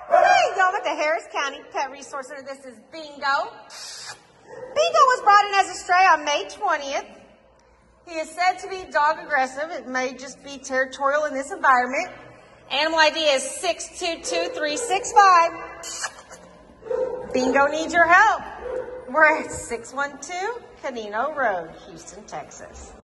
There you go with the Harris County Pet Resource Center. This is Bingo. Bingo was brought in as a stray on May 20th. He is said to be dog aggressive. It may just be territorial in this environment. Animal ID is 622365. Bingo needs your help. We're at 612 Canino Road, Houston, Texas.